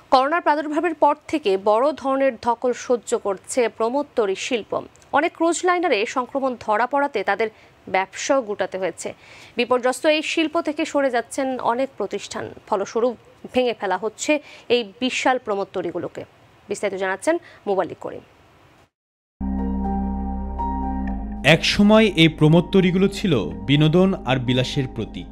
করোনার প্রাদুর্ভাবের পর থেকে বড় ধরনের ধকল সহ্য করছে প্রমোদতরী শিল্প। অনেক ক্রুজ লাইনারে সংক্রমণ ধরা পড়াতে তাদের ব্যবসাও গুটাতে হয়েছে। বিপর্যস্ত এই শিল্প থেকে সরে যাচ্ছেন অনেক প্রতিষ্ঠান। ফলস্বরূপ ভেঙে ফেলা হচ্ছে এই বিশাল প্রমোদতরীগুলোকে। বিস্তারিত জানাচ্ছেন মোবাল্লিক করিম। এক সময় এই প্রমোদতরীগুলো ছিল বিনোদন আর বিলাসের প্রতীক,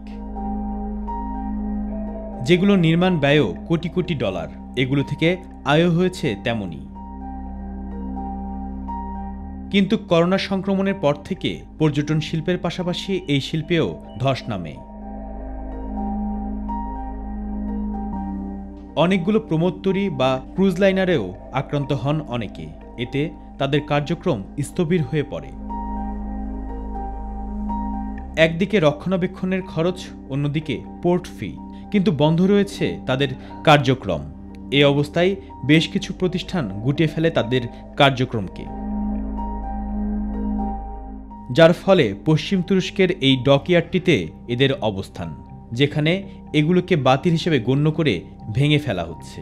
যেগুলো নির্মাণ ব্যয়ও কোটি কোটি ডলার। এগুলো থেকে আয় হয়েছে তেমনই। কিন্তু করোনা সংক্রমণের পর থেকে পর্যটন শিল্পের পাশাপাশি এই শিল্পেও ধস নামে। অনেকগুলো প্রমোদতরী বা ক্রুজ লাইনারেও আক্রান্ত হন অনেকে। এতে তাদের কার্যক্রম স্থবির হয়ে পড়ে। একদিকে রক্ষণাবেক্ষণের খরচ, অন্যদিকে পোর্ট ফি, কিন্তু বন্ধ রয়েছে তাদের কার্যক্রম। এই অবস্থায় বেশ কিছু প্রতিষ্ঠান গুটিয়ে ফেলে তাদের কার্যক্রমকে, যার ফলে পশ্চিম তুরস্কের এই ডকইয়ার্ডটিতে এদের অবস্থান, যেখানে এগুলোকে বাতিল হিসেবে গণ্য করে ভেঙে ফেলা হচ্ছে।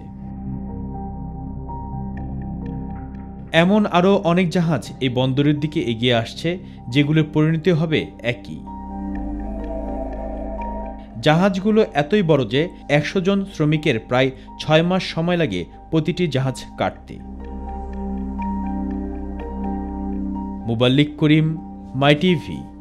এমন আরও অনেক জাহাজ এই বন্দরের দিকে এগিয়ে আসছে, যেগুলোর পরিণতি হবে একই। জাহাজগুলো এতই বড় যে ১০০ জন শ্রমিকের প্রায় ৬ মাস সময় লাগে প্রতিটি জাহাজ কাটতে। মোবাল্লিক করিম, মাই টিভি।